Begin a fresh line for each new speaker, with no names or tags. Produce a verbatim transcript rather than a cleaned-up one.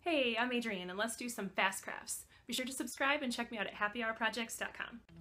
Hey, I'm Adrianne and let's do some fast crafts. Be sure to subscribe and check me out at happy hour projects dot com.